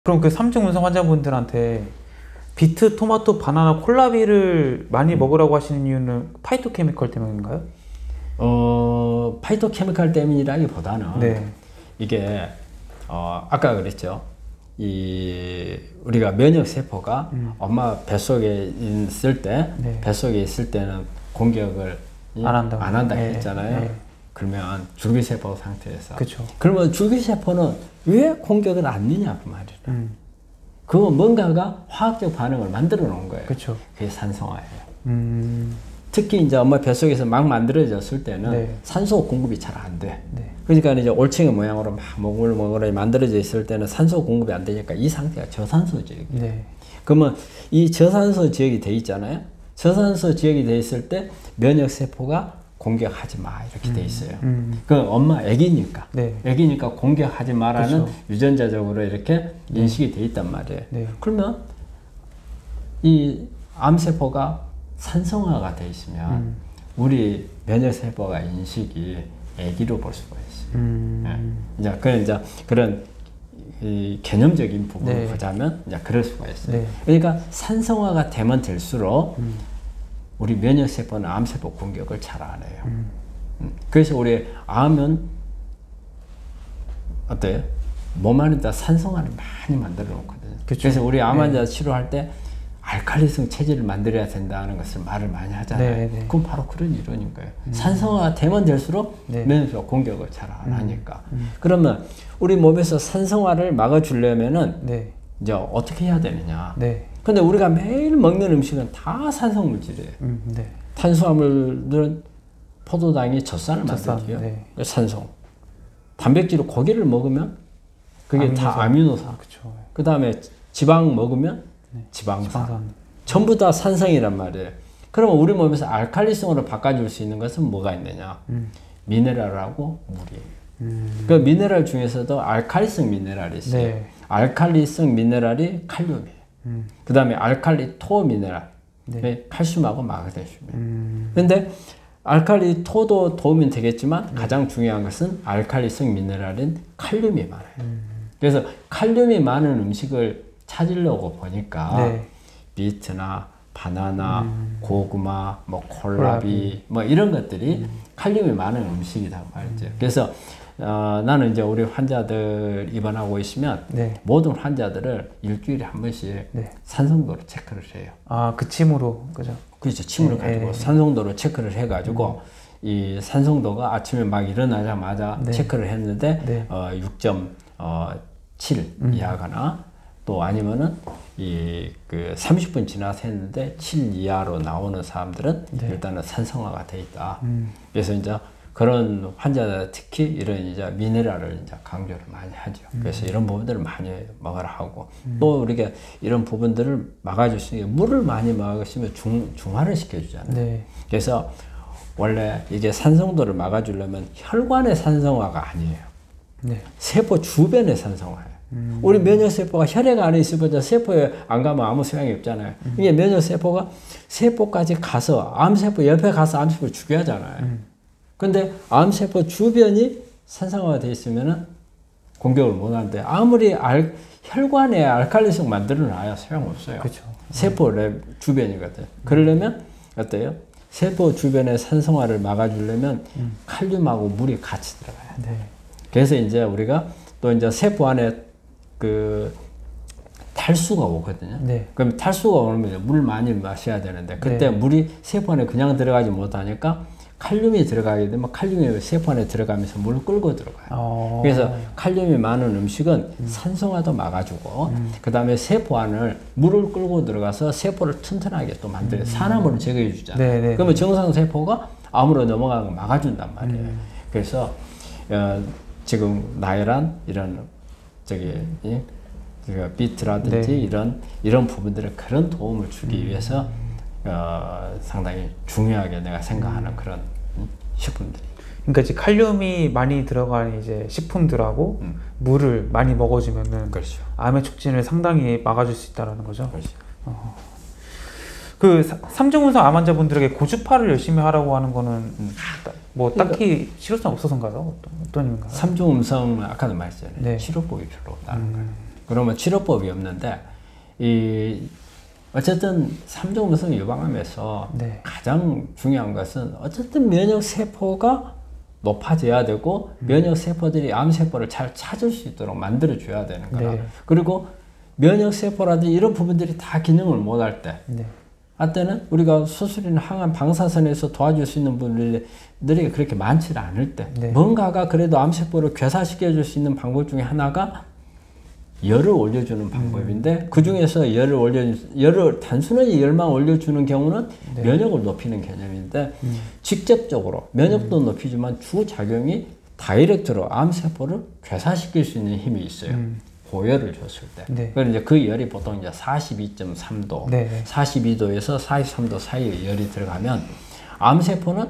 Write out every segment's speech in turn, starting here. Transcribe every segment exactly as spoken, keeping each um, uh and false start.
그럼 그 삼중 운성 환자분들한테 비트, 토마토, 바나나, 콜라비를 많이 먹으라고 하시는 이유는 파이토케미컬 때문인가요? 어, 파이토케미컬 때문이라기보다는 네. 이게 어, 아까 그랬죠. 이 우리가 면역 세포가 음. 엄마 뱃속에 있을 때, 네. 뱃속에 있을 때는 공격을 안 한다, 안 한다 네. 했잖아요. 네. 그러면 줄기세포 상태에서. 그쵸. 그러면 줄기세포는 왜 공격을 안 하냐 그 말이에요. 음. 그건 뭔가가 화학적 반응을 만들어 놓은 거예요. 그쵸. 그게 산성화예요. 음. 특히 이제 엄마 뱃속에서 막 만들어졌을 때는 네. 산소 공급이 잘 안 돼. 네. 그러니까 이제 올챙이 모양으로 막 몽글몽글하게 만들어져 있을 때는 산소 공급이 안 되니까 이 상태가 저산소 지역이에요. 네. 그러면 이 저산소 지역이 돼 있잖아요. 저산소 지역이 돼 있을 때 면역 세포가 공격하지 마 이렇게 음, 돼 있어요. 음. 그 엄마 애기니까, 네. 애기니까 공격하지 마라는 그쵸. 유전자적으로 이렇게 네. 인식이 돼 있단 말이에요. 네. 그러면 이 암세포가 산성화가 돼 있으면 음. 우리 면역 세포가 인식이 애기로 볼 수가 있어요. 음. 네. 이제 그런 이제 그런 이 개념적인 부분을 네. 보자면 이제 그럴 수가 있어요. 네. 그러니까 산성화가 되면 될수록 음. 우리 면역 세포는 암세포 공격을 잘 안 해요. 음. 음. 그래서 우리 암은 어때요? 몸 안에다 산성화를 많이 만들어 놓거든요. 그쵸. 그래서 우리 암 환자 네. 치료할 때 알칼리성 체질을 만들어야 된다는 것을 말을 많이 하잖아요. 네, 네. 그건 바로 그런 이론인 거예요. 음. 산성화가 되면 될수록 네. 면역세포 공격을 잘 안 하니까. 음. 음. 그러면 우리 몸에서 산성화를 막아주려면은 네. 이제 어떻게 해야 되느냐. 네. 근데 우리가 매일 먹는 음식은 다 산성물질이에요. 음, 네. 탄수화물들은 포도당이 젖산을 만들어요. 네. 산성. 단백질로 고기를 먹으면 그게 아미노산. 다 아미노산. 그 다음에 지방 먹으면 네. 지방산. 지방산. 전부 다 산성이란 말이에요. 그러면 우리 몸에서 알칼리성으로 바꿔줄 수 있는 것은 뭐가 있느냐. 음. 미네랄하고 물이에요. 음. 그 미네랄 중에서도 알칼리성 미네랄이 있어요. 네. 알칼리성 미네랄이 칼륨이에요. 음. 그 다음에 알칼리 토 미네랄, 네. 칼슘하고 마그네슘이에요. 음. 근데 알칼리 토도 도움이 되겠지만 네. 가장 중요한 것은 알칼리성 미네랄인 칼륨이 많아요. 음. 그래서 칼륨이 많은 음식을 찾으려고 보니까 네. 비트나 바나나, 음. 고구마, 뭐 콜라비, 콜라비, 뭐 이런 것들이 음. 칼륨이 많은 음식이다 말이죠. 음. 그래서 어, 나는 이제 우리 환자들 입원하고 있으면 네. 모든 환자들을 일주일에 한 번씩 네. 산성도를 체크를 해요. 아, 그 침으로, 그죠? 그렇죠. 침으로 네, 가지고 네. 산성도를 체크를 해가지고 음. 이 산성도가 아침에 막 일어나자마자 네. 체크를 했는데 네. 어, 육 점 칠 음. 이하거나 또 아니면은 이 그 삼십 분 지나서 했는데 칠 이하로 나오는 사람들은 네. 일단은 산성화가 돼 있다. 음. 그래서 이제 그런 환자들 특히 이런 이제 미네랄을 이제 강조를 많이 하죠. 음. 그래서 이런 부분들을 많이 먹으라 하고 음. 또 우리가 이런 부분들을 막아줄 수 있는 물을 많이 먹으시면 중, 중화를 시켜주잖아요. 네. 그래서 원래 이게 산성도를 막아주려면 혈관의 산성화가 아니에요. 네. 세포 주변의 산성화예요. 음. 우리 면역세포가 혈액 안에 있으면 세포에 안 가면 아무 소용이 없잖아요. 음. 이게 면역세포가 세포까지 가서 암세포 옆에 가서 암세포를 죽여야 하잖아요. 음. 근데 암세포 주변이 산성화가 되어 있으면은 공격을 못 하는데 아무리 알, 혈관에 알칼리성 만들어 놔야 소용없어요. 그쵸. 세포 랩 주변이거든. 음. 그러려면 어때요? 세포 주변의 산성화를 막아주려면 음. 칼륨하고 물이 같이 들어가야 돼. 네. 그래서 이제 우리가 또 이제 세포 안에 그 탈수가 오거든요. 네. 그럼 탈수가 오면 물 많이 마셔야 되는데 그때 네. 물이 세포 안에 그냥 들어가지 못하니까 칼륨이 들어가게 되면 칼륨이 세포 안에 들어가면서 물을 끌고 들어가요. 오. 그래서 칼륨이 많은 음식은 음. 산성화도 막아주고 음. 그 다음에 세포 안을 물을 끌고 들어가서 세포를 튼튼하게 또 만들어요. 음. 산화물을 제거해 주잖아요. 네네. 그러면 정상 세포가 암으로 넘어가는 걸 막아준단 말이에요. 음. 그래서 어, 지금 나열한 이런 저기 이, 비트라든지 네. 이런 이런 부분들에 그런 도움을 주기 음. 위해서 어, 상당히 중요하게 내가 생각하는 음. 그런 식품들이. 그러니까 이제 칼륨이 많이 들어간 이제 식품들하고 음. 물을 많이 먹어주면은 그렇죠. 암의 촉진을 상당히 막아줄 수 있다라는 거죠. 그렇죠. 어. 그 삼중운성 암 환자분들에게 고주파를 열심히 하라고 하는 거는 음. 뭐 딱히 그러니까, 실효성 없어서인가요? 어떤, 어떤 의미인가요? 삼중음성은 아까도 말했잖아요. 네. 치료법이 별로 없다는 음. 거예요. 그러면 치료법이 없는데 이 어쨌든 삼중음성 예방하면서 네. 가장 중요한 것은 어쨌든 면역 세포가 높아져야 되고 음. 면역 세포들이 암 세포를 잘 찾을 수 있도록 만들어 줘야 되는 거라. 네. 그리고 면역 세포라든지 이런 부분들이 다 기능을 못 할 때, 네. 할 때는 우리가 수술이나 항암 방사선에서 도와줄 수 있는 분들이 그렇게 많지 않을 때, 네. 뭔가가 그래도 암 세포를 괴사시켜 줄 수 있는 방법 중에 하나가 열을 올려주는 방법인데 음. 그 중에서 열을 올려 열을 단순하게 열만 올려주는 경우는 네. 면역을 높이는 개념인데 음. 직접적으로 면역도 음. 높이지만 주 작용이 다이렉트로 암 세포를 괴사시킬 수 있는 힘이 있어요. 음. 고열을 줬을 때. 네. 그래서 이제 그 열이 보통 이제 사십이 점 삼 도, 네. 사십이 도에서 사십삼 도 사이에 열이 들어가면 암 세포는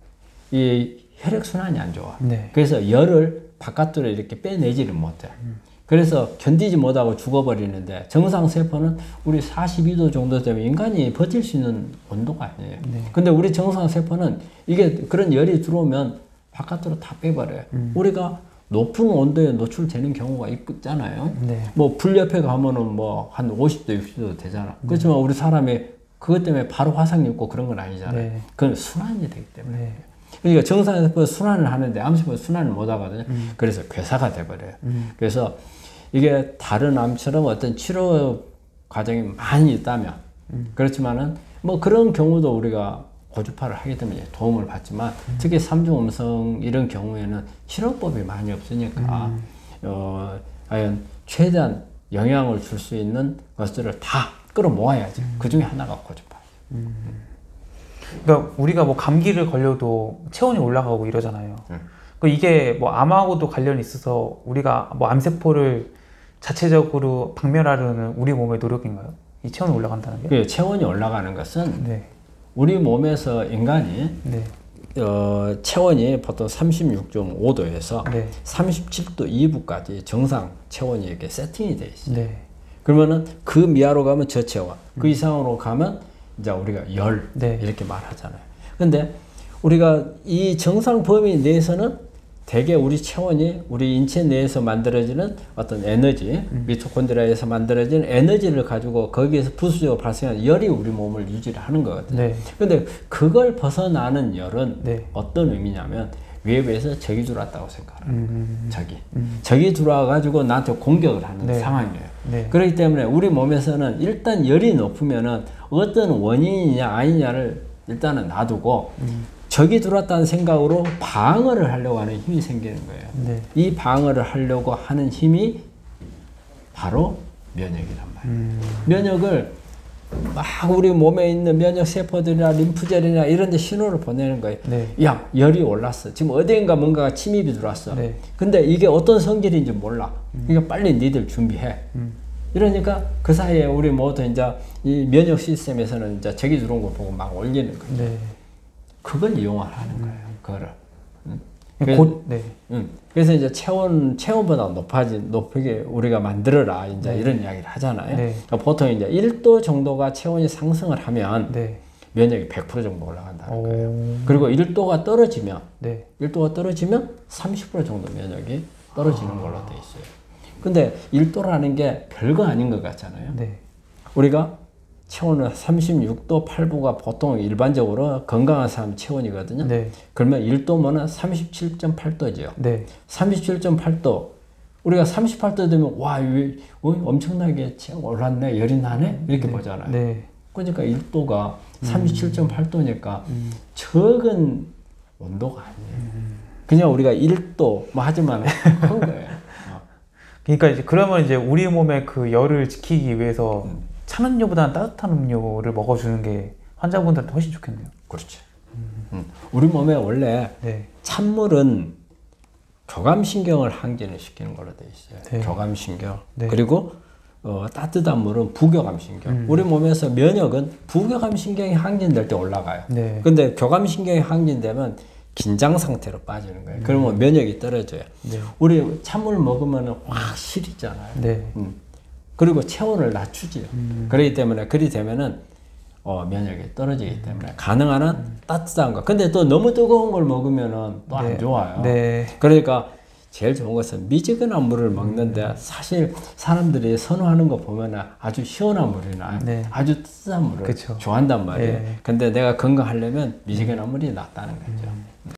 이 혈액 순환이 안 좋아. 네. 그래서 열을 바깥으로 이렇게 빼내지를 못해. 음. 그래서 견디지 못하고 죽어버리는데 정상 세포는 우리 사십이 도 정도 되면 인간이 버틸 수 있는 온도가 아니에요. 네. 근데 우리 정상 세포는 이게 그런 열이 들어오면 바깥으로 다 빼버려요. 음. 우리가 높은 온도에 노출되는 경우가 있잖아요. 네. 뭐 불 옆에 가면은 뭐 한 오십 도, 육십 도 되잖아. 음. 그렇지만 우리 사람이 그것 때문에 바로 화상 입고 그런 건 아니잖아요. 네. 그건 순환이 되기 때문에. 네. 그러니까 정상 세포 순환을 하는데 암 세포 순환을 못 하거든요. 음. 그래서 괴사가 돼버려요. 음. 그래서 이게 다른 암처럼 어떤 치료 과정이 많이 있다면 음. 그렇지만은 뭐 그런 경우도 우리가 고주파를 하게 되면 도움을 받지만 음. 특히 삼중음성 이런 경우에는 치료법이 많이 없으니까 음. 어, 과연 최대한 영향을 줄 수 있는 것들을 다 끌어모아야지. 음. 그 중에 하나가 고주파예요. 음. 그러니까 우리가 뭐 감기를 걸려도 체온이 올라가고 이러잖아요. 음. 그 이게 뭐 암하고도 관련이 있어서 우리가 뭐 암세포를 자체적으로 박멸하려는 우리 몸의 노력인가요? 이 체온이 올라간다는 게? 그 체온이 올라가는 것은 네. 우리 몸에서 인간이 네. 어, 체온이 보통 삼십육 점 오 도에서 네. 삼십칠 도 이부까지 정상 체온이 이렇게 세팅이 돼 있어요. 네. 그러면은 그 미하로 가면 저체온, 음. 그 이상으로 가면 이제 우리가 열 네. 이렇게 말하잖아요. 근데 우리가 이 정상 범위 내에서는 대개 우리 체온이 우리 인체 내에서 만들어지는 어떤 에너지, 음. 미토콘드리아에서 만들어지는 에너지를 가지고 거기에서 부수적으로 발생하는 열이 우리 몸을 유지를 하는 거거든요. 네. 근데 그걸 벗어나는 열은 네. 어떤 의미냐면 외부에서 적이 들어왔다고 생각하는 거예요. 음. 적이. 음. 적이 들어와가지고 나한테 공격을 하는 네. 상황이에요. 네. 그렇기 때문에 우리 몸에서는 일단 열이 높으면은 어떤 원인이냐 아니냐를 일단은 놔두고 음. 적이 들어왔다는 생각으로 방어를 하려고 하는 힘이 생기는 거예요. 네. 이 방어를 하려고 하는 힘이 바로 면역이란 말이에요. 음. 면역을 막 우리 몸에 있는 면역 세포들이나 림프절이나 이런 데 신호를 보내는 거예요. 네. 야, 열이 올랐어. 지금 어디인가 뭔가가 침입이 들어왔어. 네. 근데 이게 어떤 성질인지 몰라. 음. 그러니까 빨리 니들 준비해. 음. 이러니까 그 사이에 우리 모두 이제 이 면역 시스템에서는 이제 적이 들어온 걸 보고 막 올리는 거예요. 네. 그걸 이용하는 거예요. 음. 그거를. 응? 그래서, 곧, 네. 응. 그래서 이제 체온, 체온보다 높아진, 높게 우리가 만들어라. 이제 네. 이런 이야기를 하잖아요. 네. 그러니까 보통 이제 일 도 정도가 체온이 상승을 하면 네. 면역이 백 퍼센트 정도 올라간다는 오. 거예요. 그리고 일 도가 떨어지면, 네. 일 도가 떨어지면 삼십 퍼센트 정도 면역이 떨어지는 아. 걸로 돼 있어요. 근데 일 도라는 게 별거 아닌 것 같잖아요. 네. 우리가 체온은 삼십육 도 팔 부가 보통 일반적으로 건강한 사람 체온이거든요. 네. 그러면 일 도면은 삼십칠 점 팔 도죠. 네. 삼십칠 점 팔 도. 우리가 삼십팔 도 되면 와, 왜, 어, 엄청나게 체온 올랐네, 열이 나네? 이렇게 네. 보잖아요. 네. 그러니까 일 도가 삼십칠 점 팔 도니까 음. 적은 온도가 아니에요. 음. 그냥 우리가 일 도 뭐 하지만 큰 거예요. 어. 그러니까 이제 그러면 이제 우리 몸의 그 열을 지키기 위해서 음. 찬 음료보다는 따뜻한 음료를 먹어주는 게 환자분들한테 훨씬 좋겠네요. 그렇죠. 음. 음. 우리 몸에 원래 네. 찬물은 교감신경을 항진을 시키는 걸로 되어 있어요. 네. 교감신경. 네. 그리고 어, 따뜻한 물은 부교감신경. 음. 우리 몸에서 면역은 부교감신경이 항진될 때 올라가요. 네. 근데 교감신경이 항진되면 긴장 상태로 빠지는 거예요. 음. 그러면 면역이 떨어져요. 네. 우리 찬물 먹으면 확 시리잖아요. 네. 음. 그리고 체온을 낮추지요. 음. 그렇기 때문에 그리 되면은 어, 면역이 떨어지기 때문에 가능한 한 음. 따뜻한 거. 근데 또 너무 뜨거운 걸 먹으면은 또 안 네. 좋아요. 네. 그러니까 제일 좋은 것은 미지근한 물을 먹는데 음. 사실 사람들이 선호하는 거 보면 아주 시원한 물이나 네. 아주 뜨뜻한 물을 그쵸. 좋아한단 말이에요. 네. 근데 내가 건강하려면 미지근한 물이 낫다는 거죠. 음.